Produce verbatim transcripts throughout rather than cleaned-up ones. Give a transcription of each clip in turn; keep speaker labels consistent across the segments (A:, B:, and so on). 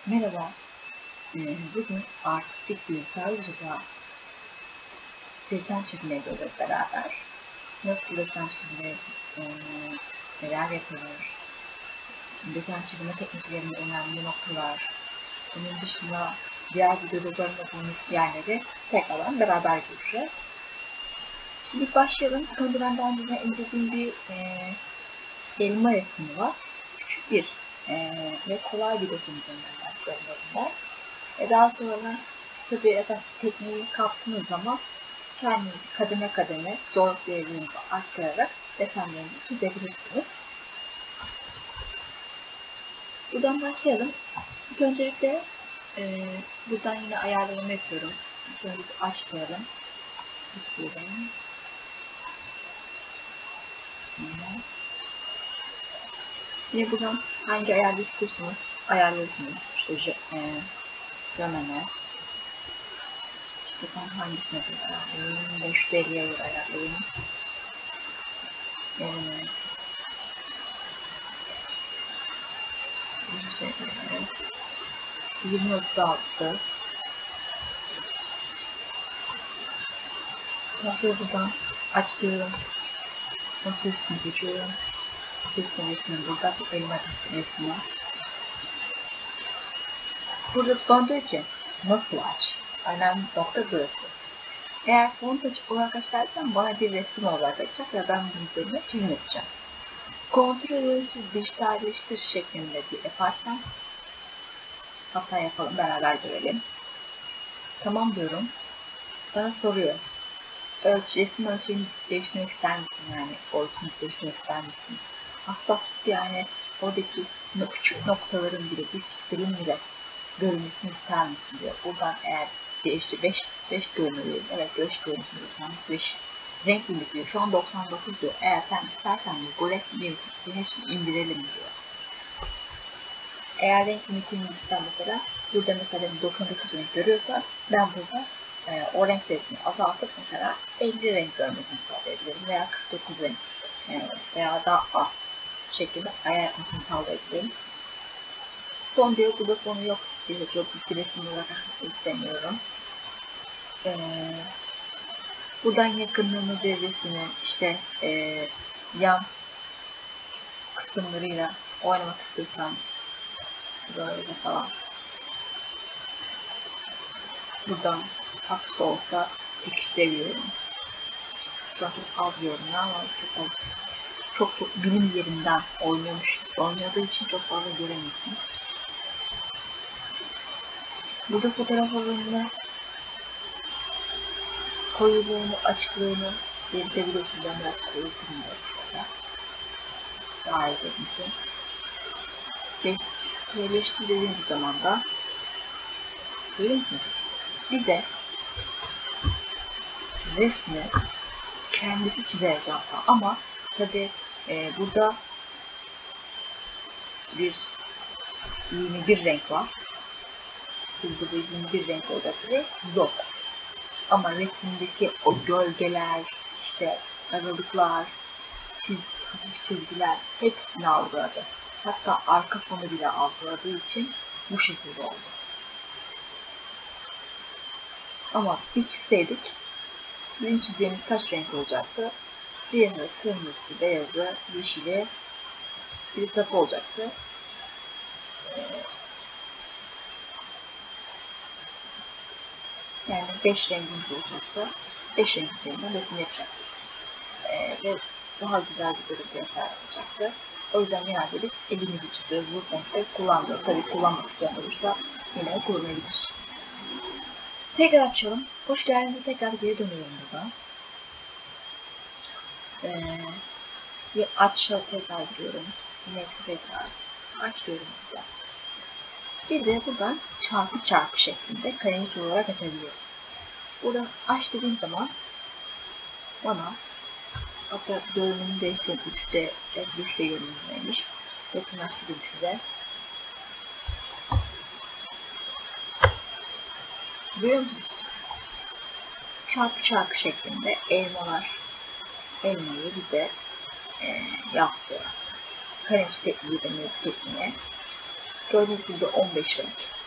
A: Merhaba, Ee, bugün artistik bir tarzda resim çizmeye göreceğiz beraber. Nasıl resim çizme, e, neler yapılır, resim çizme tekniklerinin önemli noktalar, bunun dışında diğer videoda görmediğimiz yerleri tekrardan beraber göreceğiz. Şimdi başlayalım. İlk önce ben daha önce indirdiğim bir e, elma resmi var. Küçük bir e, ve kolay bir resim üzerinden başlayalım. E daha sonra tabii efendim, tekniği kaptığınız zaman kendinizi kademe kademe zorluk derecenizi arttırarak desenlerinizi çizebilirsiniz. Buradan başlayalım. İlk öncelikle e, buradan yine ayarlarımı yapıyorum. İlk önce bir açlayalım. İsteyelim. Yine. yine buradan hangi ayarda istiyorsanız ayarlıyorsunuz. İşte e, döneme. Buradan hangisine ayarlayayım? beş yüz elliye ayarlayayım. Ee, yirmi otuz altı. Nasıl buradan aç diyorum. Nasıl resmi seçiyorum. Resmi resmi burada. Elma resmi. Burada bana diyor ki nasıl aç? Önemli nokta burası. Eğer font açık olarak açarsan bana bir resim olarak açacak ve ben bunun üzerine çizim yapacağım. Kontrol ölçtür, dijitalleştir şeklinde bir yaparsam hata yapalım, beraber görelim. Tamam diyorum. Bana soruyor. Ölç, resim ölçeğini değiştirmek ister misin? Yani boyutunu değiştirmek ister misin? Hassaslık yani oradaki küçük noktaların bile, bir pikselin bile görünmesini ister misin diyor. Buradan eğer değiştir, beş, beş görünüyor. Evet beş görünüyor. beş renk limiti diyor. Şu an doksan dokuz diyor. Eğer sen istersen diyor, bu renk limitini hepsini indirelim diyor. Eğer renk limitini indirirsen mesela, burada mesela doksan dokuz renk görüyorsa ben burada e, o renk resmini azaltıp mesela elli renk görmesini sağlayabilirim veya kırk dokuz renk e, veya daha az şekilde ayar etmesini sağlayabilirim. Fon diyor, burada fonu yok diye çok büyük bir resim olarak açmasını istemiyorum. E, buradan yakınlığını, derecesini, işte e, yan kısımlarıyla oynamak istiyorsam böyle falan. Buradan hafif da olsa çekiştirebiliyorum. Şu an çok az görünüyor ama çok çok çok bilim yerinden oynuyormuş. Oynadığı için çok fazla göremiyorsunuz. Burada fotoğraf alanına koyuluğunu, açıklığını belirtebiliyorsunuz. Ben biraz koyu kırmızı mesela. Daha iyi görünsün. Ve yerleştir dediğimiz zaman da görüyor musunuz? Bize resmi kendisi çizerek yaptı ama tabi e, burada bir yeni bir renk var. Burada da yeni bir renk olacak ve yok. Ama resimdeki o gölgeler, işte aralıklar, çiz, çizgiler hepsini algıladı. Hatta arka fonu bile algıladığı için bu şekilde oldu. Ama biz çizseydik bizim çizeceğimiz kaç renk olacaktı? Siyahı, kırmızısı, beyazı, yeşili bir sapı olacaktı. Yani beş rengimiz olacaktı. beş renk üzerinden resim yapacaktık. Ee, ve daha güzel bir görüntü eser olacaktı. O yüzden genelde biz elimizi çiziyoruz. Bu renkleri kullanmıyoruz. Tabii kullanmak isteyen olursa yine kullanabilir. Tekrar açalım. Hoş geldiniz. Tekrar geri dönüyorum buradan. Ee, aç tekrar diyorum. Neyse tekrar aç diyorum burada. Bir de buradan çarpı çarpı şeklinde kalemlik olarak açabiliyorum. Buradan aç dediğim zaman bana hatta görünümü değiştirdim. üçte, üçte görünümdeymiş. Yakınlaştırayım size. Görüyor musunuz? Çarpı çarpı şeklinde elmalar, elmayı bize e, yaptı. Kalemçi tekniği deniyor tekniğe. Gördüğünüz gibi on beş renk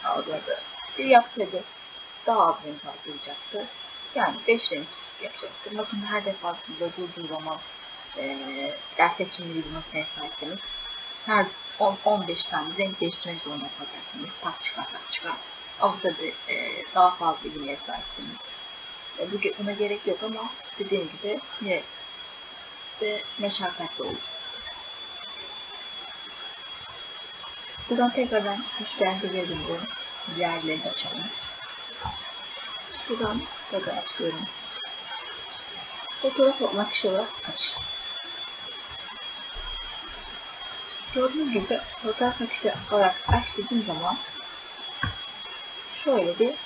A: algıladı. Bir yapsaydı daha az renk algılayacaktı. Yani beş renk yapacaktır. Makine her defasında durduğu zaman eee eğer tek kimliği bir makineye sahipseniz her on on beş tane renk değiştirmek zorunda kalacaksınız. Tak çıkar tak çıkar. Ama tabii e, daha fazla ilgiye sahipseniz e, bu, buna gerek yok ama dediğim gibi yine de meşakkatli olur. Buradan tekrardan müşteride geri dönüyorum. Diğerlerini de açalım. Buradan tekrar açıyorum. Fotoğraf olmak kişi olarak aç. Gördüğünüz gibi fotoğraf akışı olarak aç dediğim zaman şöyle bir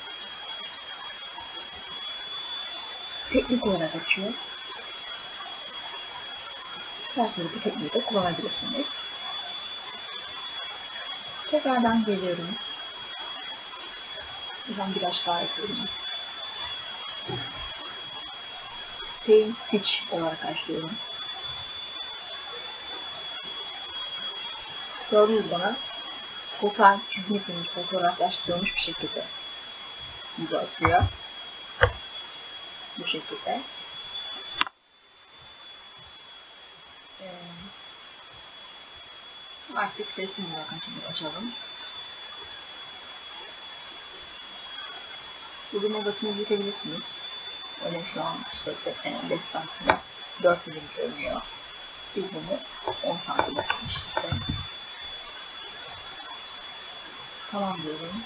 A: teknik olarak açıyor. İsterseniz bu tekniği de kullanabilirsiniz. Tekrardan geliyorum. Ben biraz daha yapıyorum. Paint Stitch olarak açıyorum. Gördüğünüz bana fotoğraf çizim yapılmış, fotoğraflar sığmış bir şekilde video atıyor. Bu şekilde. Ee, artık resim olarak açalım. Burada negatini büyütebilirsiniz. Öyle şu an işte beş santim dört milim görünüyor. Biz bunu on santim yapmışız. Tamam diyorum.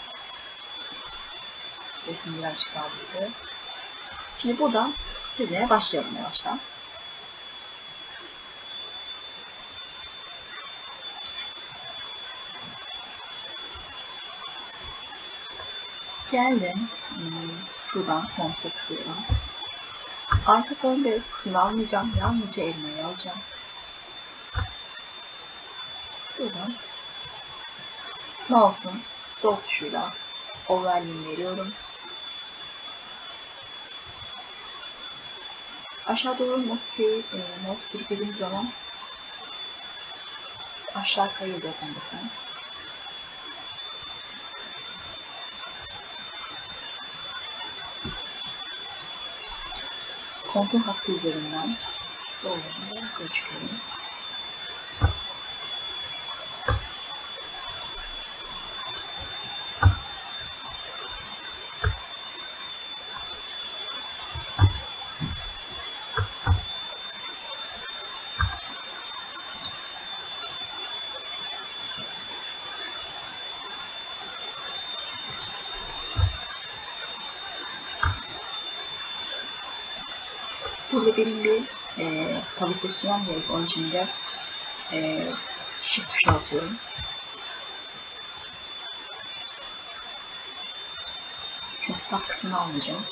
A: Resim birazcık daha büyüdü. Şimdi buradan çizmeye başlayalım yavaştan. Geldim. Şuradan fonta tıklıyorum. Arka fon beyaz kısmını almayacağım. Yalnızca elmayı alacağım. Buradan mouse'un sol tuşuyla overlay'ini veriyorum. Aşağı doğru noktayı e, mouse sürüklediğim zaman aşağı kayıyor zaten desen. Kontrol hattı üzerinden doğru yukarı çıkıyorum. Burada benim bir e, kavisleştirmem gerek. Onun için de e, shift tuşuna basıyorum. Çünkü sağ kısmını almayacağım.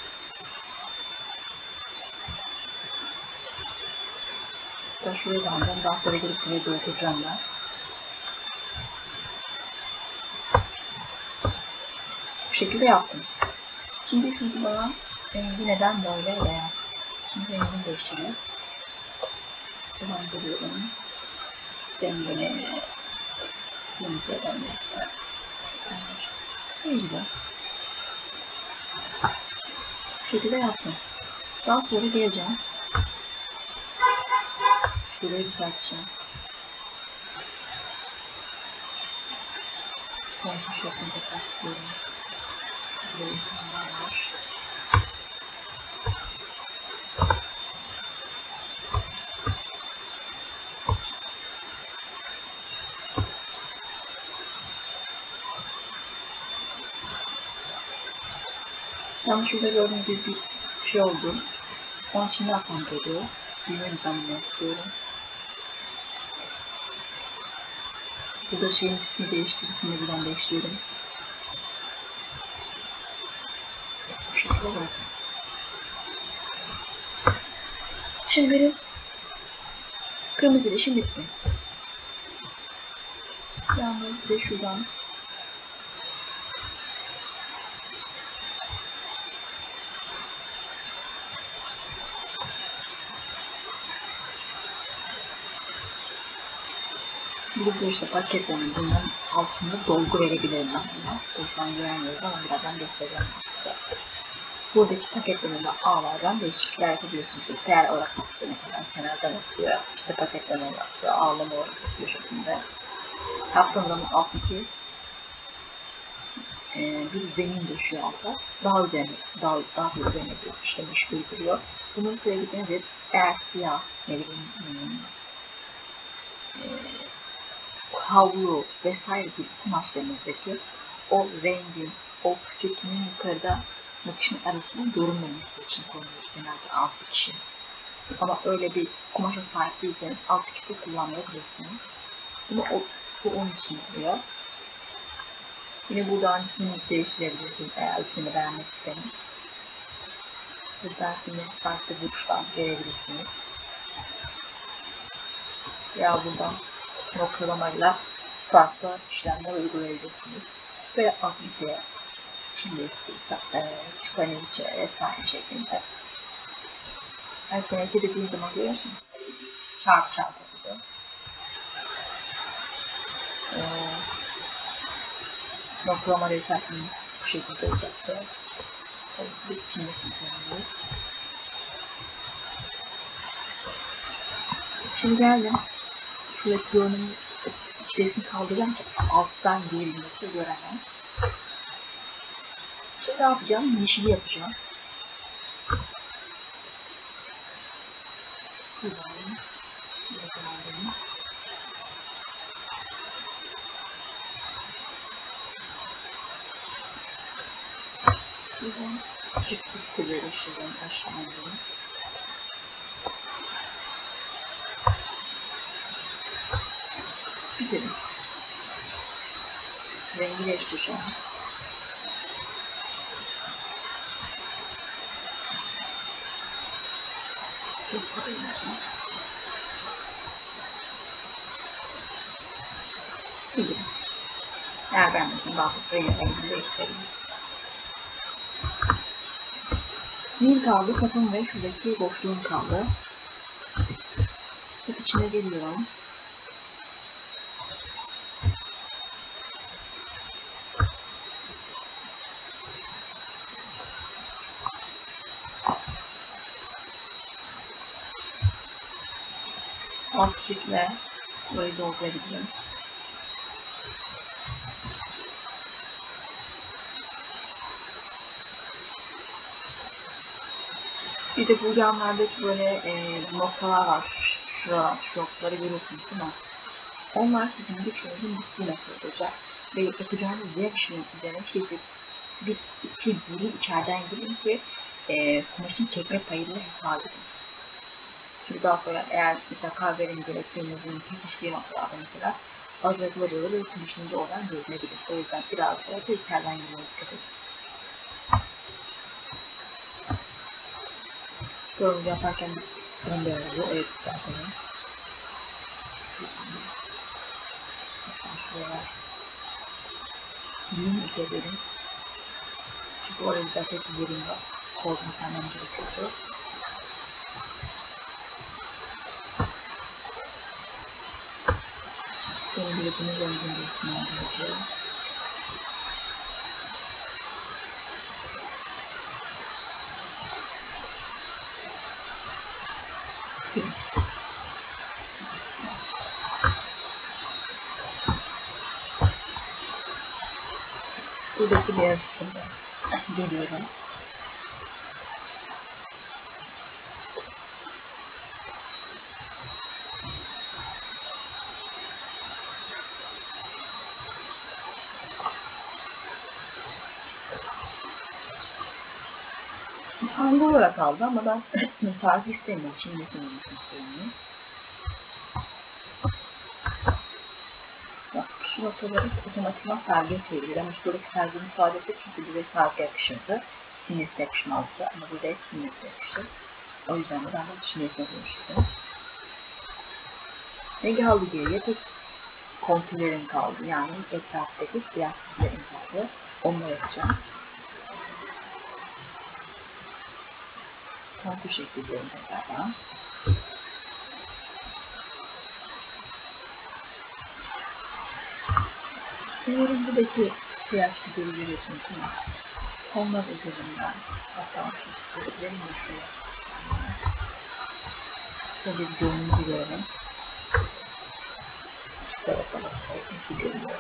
A: Da şuraya da alacağım. Daha sonra gelip buraya dolduracağım ben. Bu şekilde yaptım. Şimdi çünkü bana rengi neden böyle beyaz? Şimdi rengini değiştireceğiz. Buradan görüyorum. Rengini kırmızıya dönmek istedim. İyi gibi. Bu şekilde yaptım. Daha sonra geleceğim. Şurayı düzelteceğim. Kontrol şeklinde tekrar tıklıyorum. Burada insanlar var. Yalnız şurada gördüğüm gibi bir şey oldu. Onun için ne yapmam gerekiyor? Düğme düzenlemeye tıklıyorum. Burada şeyin ismini değiştirip yine buradan değiştiriyorum. Bu şekilde bırakın. Şimdi benim kırmızı işim bitti. Yalnız bir de şuradan Burada işte paketlerin bunların altında dolgu verebilirim ben buna. O şu an göremiyoruz ama birazdan göstereceğim size. Buradaki paketlerin ağlardan değişiklikler yapabiliyorsunuz. Değer olarak bakıyor mesela, kenardan bakıyor, işte paketleme bakıyor, ağlama olarak bakıyor şeklinde. Yaptığımda alttaki e, bir zemin düşüyor alta. Daha üzerine, daha, daha sonra üzerine bir işlemiş uyduruyor. Bunun sebebi nedir? Eğer siyah, ne bileyim, hmm, e, havlu vesaire gibi kumaşlarınızdaki o rengin, o pütürtünün yukarıda nakışın arasında görünmemesi için konulur genelde alt dikişi. Ama öyle bir kumaşa sahip değilseniz alt dikişi de kullanmayabilirsiniz. Bunu o, bu onun için oluyor. Yine buradan isminizi değiştirebilirsiniz eğer ismini beğenmediyseniz. Buradan yine farklı vuruşlar verebilirsiniz. Ya buradan noktalamayla farklı işlemler uygulayabilirsiniz. Ve aktivite, çillesi, küpeneviçe vesaire şeklinde. Küpeneviçe dediğim zaman görüyorsunuz. Çarp çarp yapıyor. Ee, noktalama detayını bu şekilde olacaktır. Evet, biz çillesini kullanıyoruz. Şimdi geldim. Şuradaki görünümü çilesini kaldırırken alttan görünmesi göremem. Şimdi ne yapacağım? Yeşili yapacağım. Şuradan. Buradan. Buradan küçük bir sileri şuradan aşağı indim. Bitirin. Rengi değiştireceğim. İyi. Eğer beğenmedim daha sonra da yine rengini değiştirelim. Neyim kaldı? Sapım ve şuradaki boşluğum kaldı. Sap içine geliyorum. Alt şekle burayı doldurabilirim. Bir de bu yanlardaki böyle e, noktalar var. Şuralar, şu noktaları görüyorsunuz değil mi? Onlar sizin dikişlerinizin bittiği noktada olacak. Ve yapacağınız diğer işlemin üzerine şekilde bir iki vurun içeriden girin ki e, kumaşın çekme payını hesap edin. Çünkü daha sonra eğer mesela kahverengi elektriğinizin kesiştiği noktalarda mesela aracılar olur ve kumaşınızı oradan görünebilir. O yüzden biraz orada içeriden girmeye dikkat edin. Doğru yaparken ben de oluyor. Evet zaten. Şuraya düğüm ekleyelim. Çünkü orada gerçek bir yerim var. Koltuğunu vermem gerekiyordu. Benim bile bunu rengini değiştirmem gerekiyor. Buradaki beyaz için de geliyorum. Nişanlı olarak aldı ama ben tarifi istemiyorum. Çinmesini olmasını istiyorum. Bak şu noktaları otomatikman sargıya çeviriyor. Ama buradaki sargının saadeti çünkü buraya sargı yakışırdı. Çinmesi yakışmazdı ama buraya çinmesi yakışır. O yüzden de ben de çinmesine dönüştürdüm. Ne kaldı geriye? Tek kontürlerim kaldı. Yani etraftaki siyah çizgilerim kaldı. Onları yapacağım. Kontür şekli diyorum tekrardan. Umarım buradaki siyah çizgileri görüyorsunuz değil mi? Onlar üzerinden hatta şu çizgileri mi şuraya? Önce bir görünümümüzü görelim. Şuraya bakalım. Nasıl görünüyor?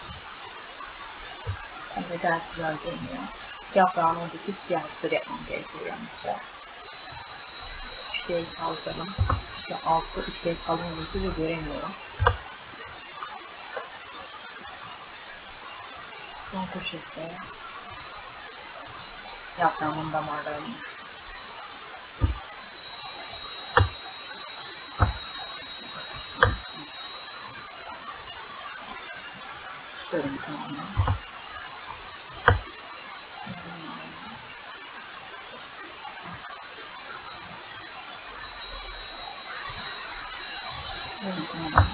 A: Bence gayet güzel görünüyor. Yaprağın oradaki siyahlıkları yapmam gerekiyor yalnızca. üç D'yi kaldıralım. Çünkü altı üç D kaldırmadığı ve göremiyorum. Son poşette yaprağımın damarlarını görün tamamen. Görün tamamen.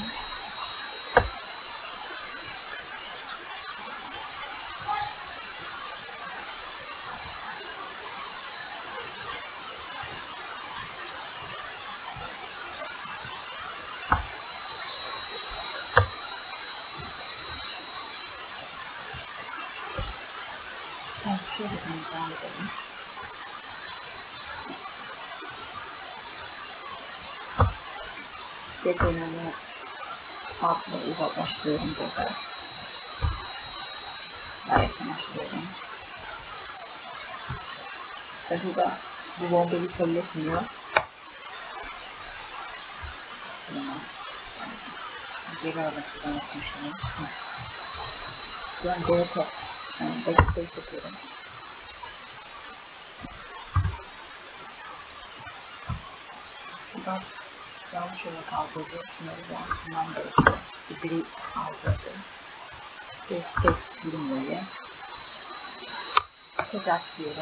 A: Ben şöyle bir devam edelim. Detayını altına uzaklaştırıyorum burada. Daha yakınlaştırıyorum. Tabii da bu bombayı kabul etmiyor. Geri alalım şuradan yakınlaştıralım. Ben D T yani backspace yapıyorum. Şuradan yanlış olarak algıladım. Şunları yansımam gerekiyor. Bir gri algıladım. Backspace sildim böyle. Tekrar siliyorum.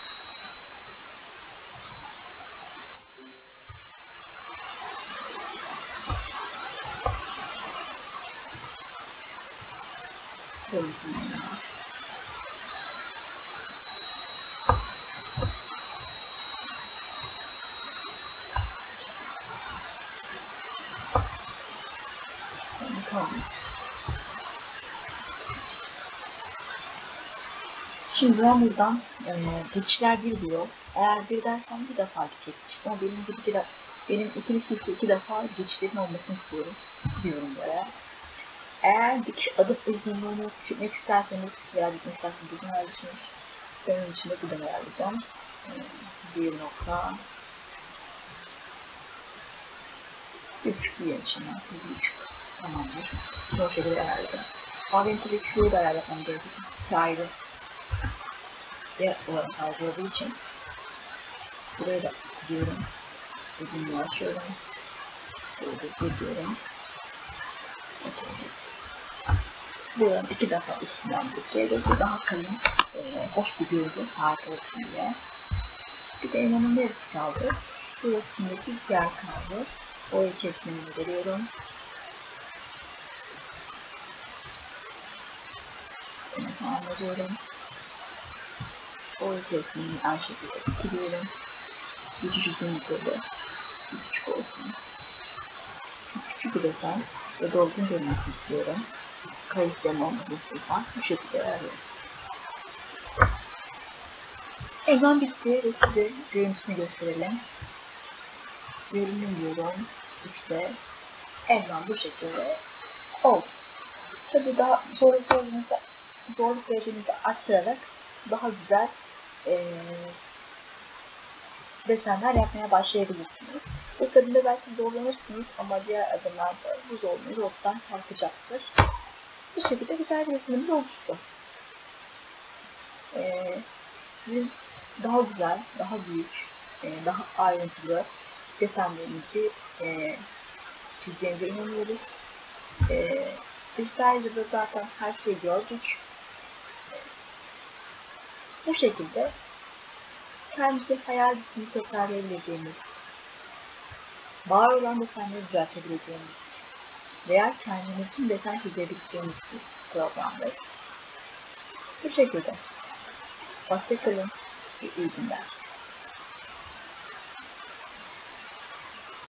A: Görüntülerini var. Tamam. Şimdi ben buradan e, geçişler bir diyor. Eğer bir dersen bir defa geçecekmiştim ama benim bir, bir benim ikili liste iki defa geçişlerin olmasını istiyorum. Diyorum böyle. Eğer dikiş adım uzunluğunu küçültmek isterseniz veya dikmek isterseniz buradan ayarlıyorsunuz. Ben onun için de buradan ayarlayacağım. bir nokta üç bir açımı. bir buçuk. Tamamdır. Bu şekilde ayarladım. Ama benim tabii ki şurayı da ayarlamam gerekiyor. Çünkü iki ayrı yer olarak algıladığı için buraya da gidiyorum. Ödümünü açıyorum. Burada gidiyorum. Buranın iki defa üstünden bir kere daha kalın, e, hoş bir görüntüye sahip olsun diye. Bir de elmanın neresi kaldı? Şurasındaki yer kaldı. O içerisine veriyorum. Bunu tamamlıyorum. O içerisine aynı şekilde gidiyorum. Geçiş uzunlukları bir küçük olsun. Çok küçük bir desen ve dolgun görünmesini istiyorum. Kayısıların olmasını istiyorsam bu şekilde ayarlıyorum. Elman bitti ve size görüntüsünü gösterelim. Görünüm diyorum. İşte elman bu şekilde oldu. Tabii daha zorluk derecenizi, zorluk derecenizi arttırarak daha güzel ee, desenler yapmaya başlayabilirsiniz. İlk adımda belki zorlanırsınız ama diğer adımlarda bu zorluğunuz ortadan kalkacaktır. Bu şekilde güzel bir resimimiz oluştu. Ee, sizin daha güzel, daha büyük, e, daha ayrıntılı desenlerinizi e, çizeceğinize inanıyoruz. E, dijitalde de zaten her şeyi gördük. E, bu şekilde kendi hayal gücünü tasarlayabileceğimiz, var olan desenleri düzeltebileceğimiz veya kendinizin desen çizebileceğiniz bir programdır. Bu şekilde. Hoşça kalın. İyi günler.